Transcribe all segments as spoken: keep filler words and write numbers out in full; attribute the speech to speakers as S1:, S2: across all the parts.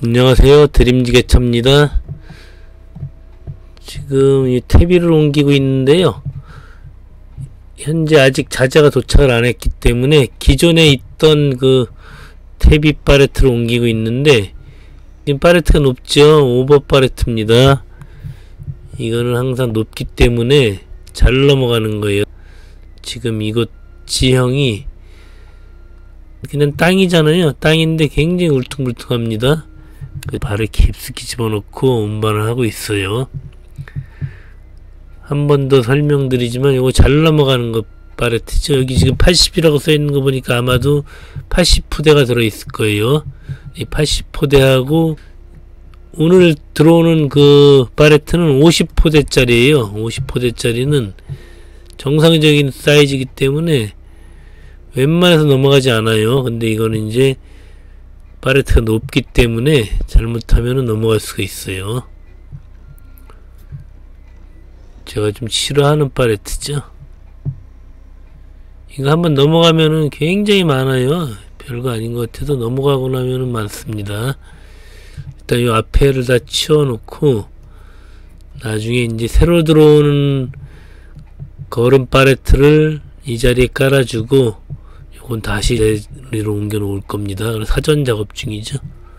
S1: 안녕하세요, 드림지게차입니다. 지금 이 퇴비를 옮기고 있는데요, 현재 아직 자재가 도착을 안 했기 때문에 기존에 있던 그 퇴비 팔레트를 옮기고 있는데, 지금 팔레트가 높죠. 오버 팔레트입니다. 이거는 항상 높기 때문에 잘 넘어가는 거예요. 지금 이곳 지형이 그냥 땅이잖아요. 땅인데 굉장히 울퉁불퉁합니다. 그 발을 깊숙이 집어넣고 운반을 하고 있어요. 한 번 더 설명드리지만 이거 잘 넘어가는 거 팔레트죠. 여기 지금 팔십이라고 써있는 거 보니까 아마도 팔십 포대가 들어있을 거예요. 이 팔십 포대하고 오늘 들어오는 그 팔레트는 오십 포대짜리예요. 오십 포대짜리는 정상적인 사이즈이기 때문에 웬만해서 넘어가지 않아요. 근데 이거는 이제 팔레트가 높기 때문에 잘못하면 넘어갈 수가 있어요. 제가 좀 싫어하는 팔레트죠. 이거 한번 넘어가면은 굉장히 많아요. 별거 아닌 것 같아도 넘어가고 나면은 많습니다. 일단 이 앞에를 다 치워놓고 나중에 이제 새로 들어오는 거름 팔레트를 이 자리에 깔아주고 이건 다시 자리로 옮겨 놓을 겁니다. 사전 작업 중이죠.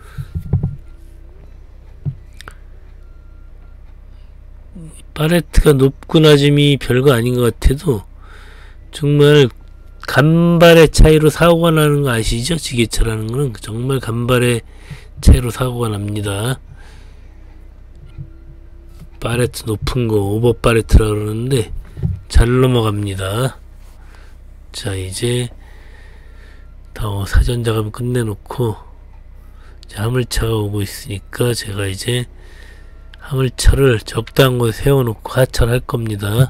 S1: 팔레트가 높고 낮음이 별거 아닌 것 같아도 정말 간발의 차이로 사고가 나는 거 아시죠? 지게차라는 거는 정말 간발의 차이로 사고가 납니다. 팔레트 높은 거 오버 팔레트라 그러는데 잘 넘어갑니다. 자, 이제 다 사전 작업을 끝내놓고 화물차가 오고 있으니까 제가 이제 화물차를 적당한 곳에 세워놓고 하차를 할 겁니다.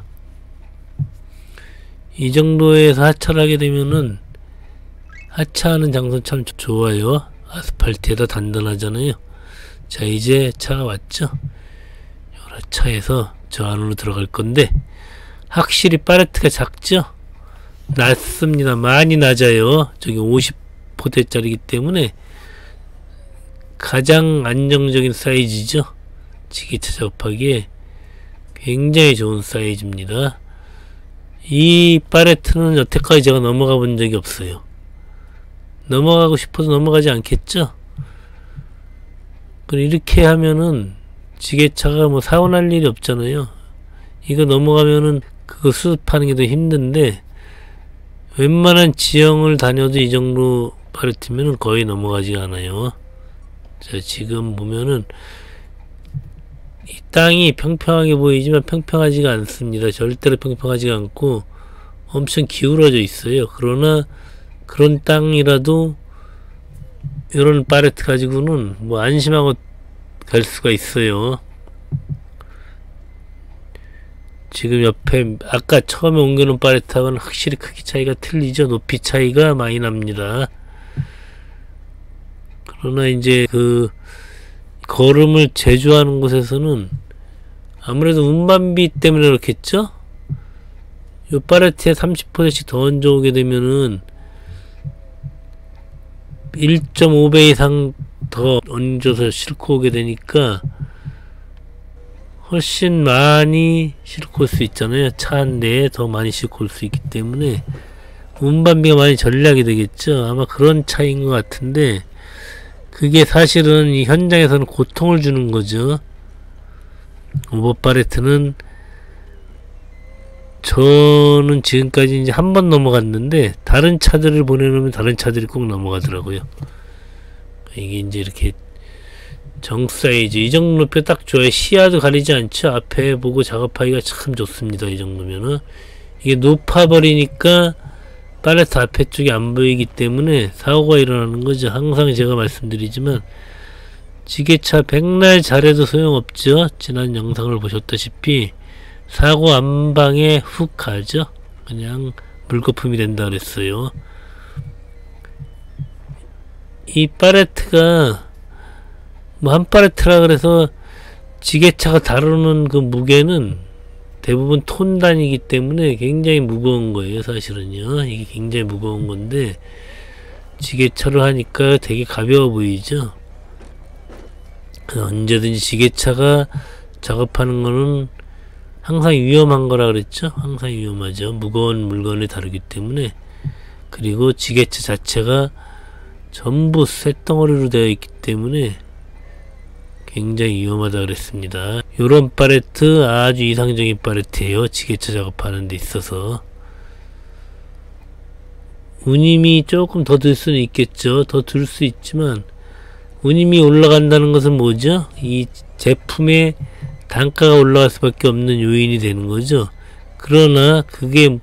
S1: 이 정도에서 하차를 하게 되면은 하차하는 장소는 참 좋아요. 아스팔트에다 단단하잖아요. 자, 이제 차가 왔죠. 여러 차에서 저 안으로 들어갈 건데 확실히 팔레트가 작죠. 낮습니다. 많이 낮아요. 저기 오십 포대짜리이기 때문에 가장 안정적인 사이즈죠. 지게차 작업하기에 굉장히 좋은 사이즈입니다. 이 팔레트는 여태까지 제가 넘어가 본 적이 없어요. 넘어가고 싶어도 넘어가지 않겠죠. 이렇게 하면은 지게차가 뭐 사고 날 일이 없잖아요. 이거 넘어가면은 그거 수습하는 게 더 힘든데 웬만한 지형을 다녀도 이 정도 팔레트면은 거의 넘어가지 않아요. 자, 지금 보면은 이 땅이 평평하게 보이지만 평평하지가 않습니다. 절대로 평평하지가 않고 엄청 기울어져 있어요. 그러나 그런 땅이라도 이런 팔레트 가지고는 뭐 안심하고 갈 수가 있어요. 지금 옆에 아까 처음에 옮겨놓은 팔레트하고는 확실히 크기 차이가 틀리죠. 높이 차이가 많이 납니다. 그러나 이제 그 거름을 제조하는 곳에서는 아무래도 운반비 때문에 그렇겠죠? 요 팔레트에 삼십 포대씩 더 얹어오게 되면은 일 점 오 배 이상 더 얹어서 싣고 오게 되니까 훨씬 많이 싣고 올 수 있잖아요. 차 한 대에 더 많이 싣고 올 수 있기 때문에 운반비가 많이 절약이 되겠죠. 아마 그런 차이인 것 같은데 그게 사실은 이 현장에서는 고통을 주는 거죠. 오버 팔레트는 저는 지금까지 이제 한 번 넘어갔는데 다른 차들을 보내놓으면 다른 차들이 꼭 넘어가더라고요. 이게 이제 이렇게 정 사이즈 이 정도 높이 딱 좋아요. 시야도 가리지 않죠. 앞에 보고 작업하기가 참 좋습니다. 이 정도면은 이게 높아버리니까 팔레트 앞에 쪽이 안 보이기 때문에 사고가 일어나는 거죠. 항상 제가 말씀드리지만 지게차 백날 잘해도 소용없죠. 지난 영상을 보셨다시피 사고 한 방에 훅 가죠. 그냥 물거품이 된다 그랬어요. 이 팔레트가 뭐 한 팔레트라 그래서 지게차가 다루는 그 무게는 대부분 톤 단위이기 때문에 굉장히 무거운 거예요. 사실은요. 이게 굉장히 무거운 건데 지게차로 하니까 되게 가벼워 보이죠. 언제든지 지게차가 작업하는 거는 항상 위험한 거라 그랬죠. 항상 위험하죠. 무거운 물건을 다루기 때문에. 그리고 지게차 자체가 전부 쇳덩어리로 되어 있기 때문에 굉장히 위험하다 그랬습니다. 요런 팔레트 아주 이상적인 팔레트예요. 지게차 작업하는 데 있어서. 운임이 조금 더 들 수는 있겠죠. 더 들 수 있지만 운임이 올라간다는 것은 뭐죠? 이 제품의 단가가 올라갈 수밖에 없는 요인이 되는 거죠. 그러나 그게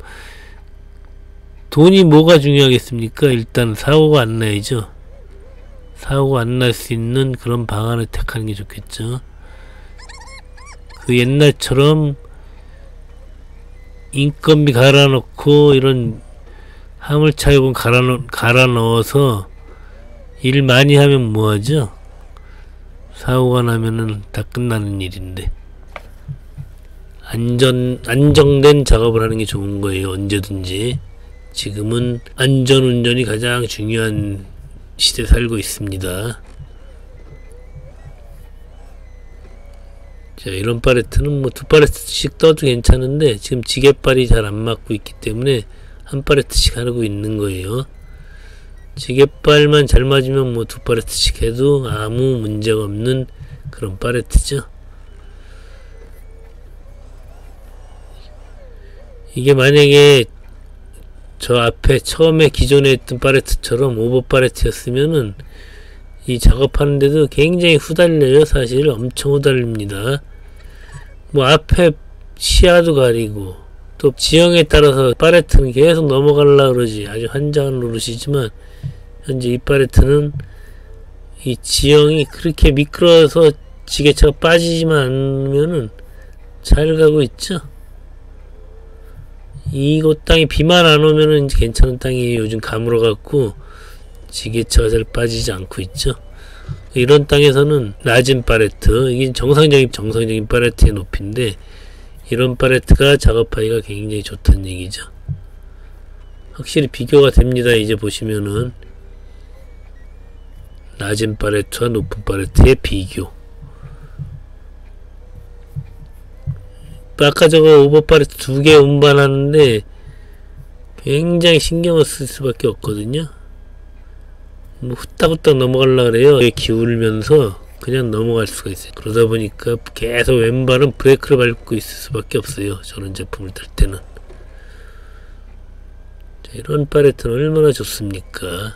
S1: 돈이 뭐가 중요하겠습니까? 일단 사고가 안 나야죠. 사고가 안 날 수 있는 그런 방안을 택하는 게 좋겠죠. 그 옛날처럼 인건비 갈아넣고 이런 화물차요금 갈아, 갈아 넣어서 일 많이 하면 뭐하죠? 사고가 나면은 다 끝나는 일인데. 안전, 안정된 작업을 하는 게 좋은 거예요. 언제든지. 지금은 안전운전이 가장 중요한 시대에 살고 있습니다. 자, 이런 팔레트는 뭐 두 팔레트씩 떠도 괜찮은데 지금 지게발이 잘 안 맞고 있기 때문에 한 팔레트씩 하고 있는 거예요. 지게발만 잘 맞으면 뭐 두 팔레트씩 해도 아무 문제가 없는 그런 팔레트죠. 이게 만약에 저 앞에 처음에 기존에 했던 팔레트처럼 오버 팔레트였으면은 이 작업하는데도 굉장히 후달려요. 사실 엄청 후달립니다. 뭐 앞에 시야도 가리고 또 지형에 따라서 팔레트는 계속 넘어가려고 그러지. 아주 환장한 노릇이지만 현재 이 팔레트는 이 지형이 그렇게 미끄러워서 지게차가 빠지지만 않으면은 잘 가고 있죠. 이곳 땅이 비만 안 오면은 괜찮은 땅이에요. 요즘 가물어 갖고 지게차가 잘 빠지지 않고 있죠. 이런 땅에서는 낮은 팔레트, 이게 정상적인 정상적인 팔레트의 높이인데 이런 팔레트가 작업하기가 굉장히 좋다는 얘기죠. 확실히 비교가 됩니다. 이제 보시면은 낮은 팔레트와 높은 팔레트의 비교. 아까 저거 오버 팔레트 두 개 운반하는데 굉장히 신경을 쓸 수밖에 없거든요. 뭐 후딱후딱 넘어가려고 그래요. 기울면서 그냥 넘어갈 수가 있어요. 그러다 보니까 계속 왼발은 브레이크를 밟고 있을 수밖에 없어요. 저런 제품을 탈 때는. 자, 이런 팔레트는 얼마나 좋습니까?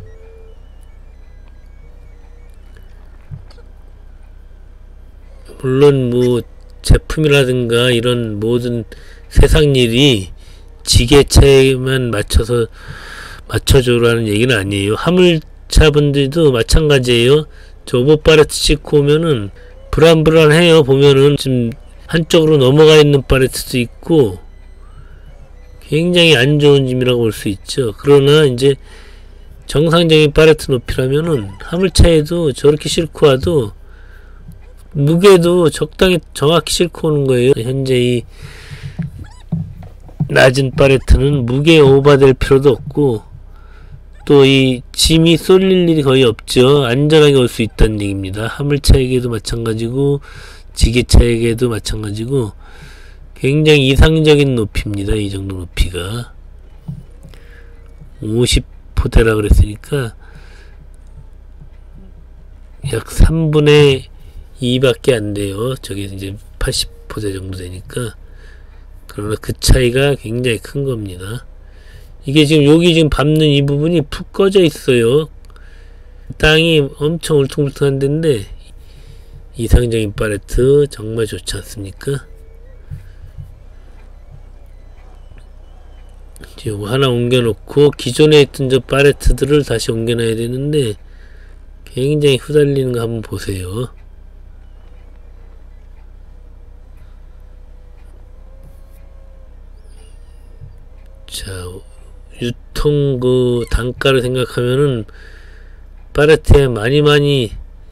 S1: 물론 뭐 제품이라든가 이런 모든 세상 일이 지게차에만 맞춰서 맞춰줘라는 얘기는 아니에요. 화물차 분들도 마찬가지예요. 저 오버 팔레트 찍고 오면은 불안불안해요. 보면은 지금 한쪽으로 넘어가 있는 팔레트도 있고 굉장히 안 좋은 짐이라고 볼 수 있죠. 그러나 이제 정상적인 팔레트 높이라면은 화물차에도 저렇게 싣고 와도 무게도 적당히 정확히 싣고 오는 거예요. 현재 이 낮은 팔레트는 무게 오버될 필요도 없고 또 이 짐이 쏠릴 일이 거의 없죠. 안전하게 올 수 있다는 얘기입니다. 화물차에게도 마찬가지고 지게차에게도 마찬가지고 굉장히 이상적인 높이입니다. 이 정도 높이가 오십 포대라 그랬으니까 약 삼분의 이 밖에 안 돼요. 저게 이제 팔십 포대 정도 되니까. 그러나 그 차이가 굉장히 큰 겁니다. 이게 지금 여기 지금 밟는 이 부분이 푹 꺼져 있어요. 땅이 엄청 울퉁불퉁한 데인데 이상적인 팔레트 정말 좋지 않습니까? 지금 하나 옮겨놓고 기존에 있던 저 팔레트들을 다시 옮겨놔야 되는데 굉장히 후달리는 거 한번 보세요. 자, 유통 그 단가를 생각하면은 팔레트에 많이 많이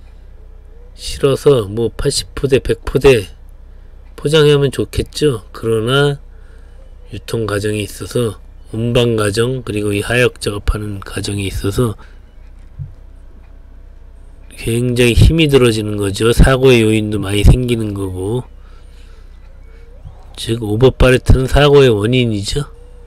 S1: 실어서 뭐 팔십 포대, 백 포대 포장하면 좋겠죠. 그러나 유통 과정에 있어서 운반 과정 그리고 이 하역 작업하는 과정에 있어서 굉장히 힘이 들어지는 거죠. 사고의 요인도 많이 생기는 거고, 즉 오버 팔레트는 사고의 원인이죠.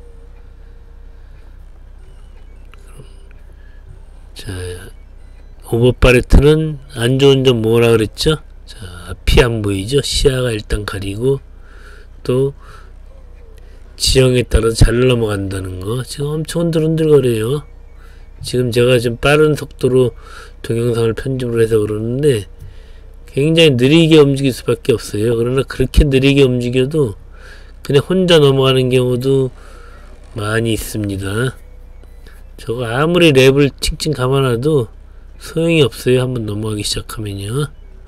S1: 자, 오버 팔레트는 안 좋은 점 뭐라 그랬죠? 자, 앞이 안 보이죠? 시야가 일단 가리고, 또 지형에 따라서 잘 넘어간다는 거. 지금 엄청 흔들흔들거려요. 지금 제가 좀 빠른 속도로 동영상을 편집을 해서 그러는데 굉장히 느리게 움직일 수밖에 없어요. 그러나 그렇게 느리게 움직여도 그냥 혼자 넘어가는 경우도 많이 있습니다. 저거 아무리 랩을 칭칭 감아놔도 소용이 없어요. 한번 넘어가기 시작하면요.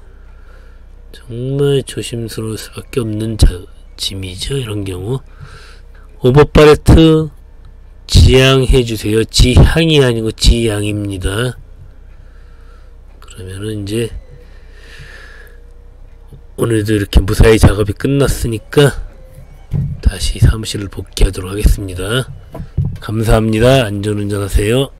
S1: 정말 조심스러울 수밖에 없는 자, 짐이죠. 이런 경우. 오버 팔레트 지양해 주세요. 지향이 아니고 지양입니다. 그러면은 이제 오늘도 이렇게 무사히 작업이 끝났으니까 다시 사무실을 복귀하도록 하겠습니다. 감사합니다. 안전운전하세요.